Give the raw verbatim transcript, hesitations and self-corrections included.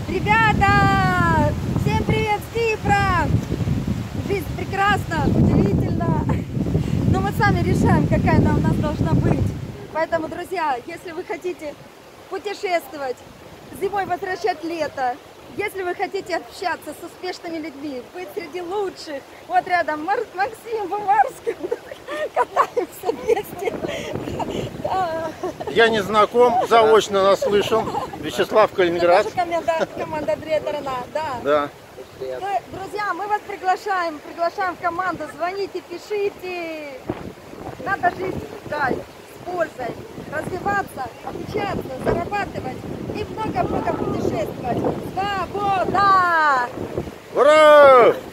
Ребята, всем привет с Кипра! Жизнь прекрасна, удивительна, но мы сами решаем, какая она у нас должна быть. Поэтому, друзья, если вы хотите путешествовать, зимой возвращать лето, если вы хотите общаться с успешными людьми, быть среди лучших, вот рядом Мар Максим Бумарский, катаемся вместе. Да. Я не знаком, заочно наслышан. Вячеслав, Калининград. Это наша команда Андрея Тарана, да. Да. Мы, друзья, мы вас приглашаем, приглашаем в команду, звоните, пишите. Надо жить да, с пользой, развиваться, обучаться, зарабатывать и много-много путешествовать. Свобода! Ура!